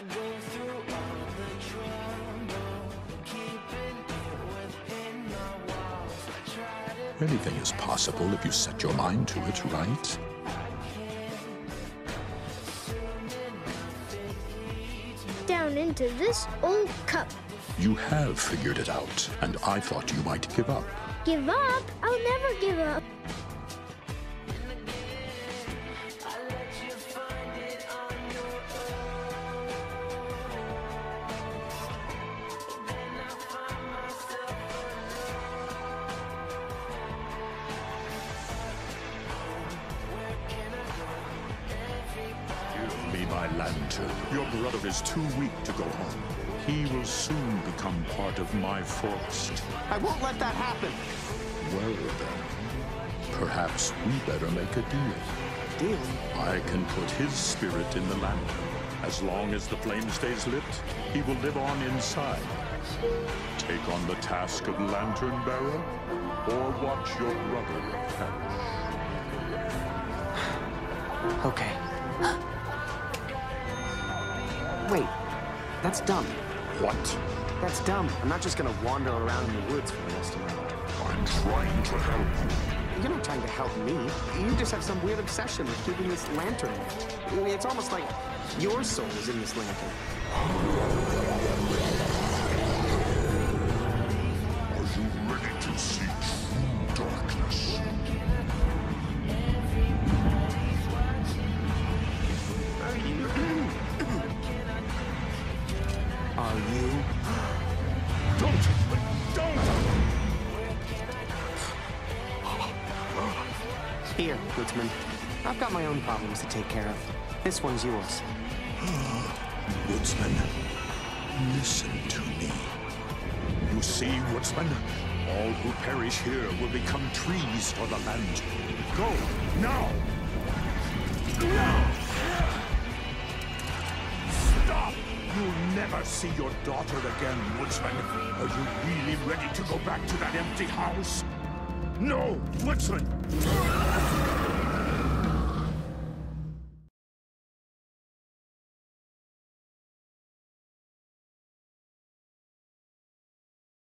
Anything is possible if you set your mind to it, right? Down into this old cup. You have figured it out, and I thought you might give up. Give up? I'll never give up. Give me my lantern. Your brother is too weak to go home. He will soon become part of my forest. I won't let that happen. Well then, perhaps we better make a deal. Deal? I can put his spirit in the lantern. As long as the flame stays lit, he will live on inside. Take on the task of lantern bearer, or watch your brother perish. Okay. Wait, that's dumb. What? That's dumb. I'm not just gonna wander around in the woods for the rest of my life. I'm trying to help you. You're not trying to help me. You just have some weird obsession with keeping this lantern lit. It's almost like your soul is in this lantern. Are you ready to see true darkness? Are you? Don't! Here, Woodsman. I've got my own problems to take care of. This one's yours. Woodsman, listen to me. You see, Woodsman? All who perish here will become trees for the land. Go, now! Stop! You'll never see your daughter again, Woodsman. Are you really ready to go back to that empty house? No, Woodsman!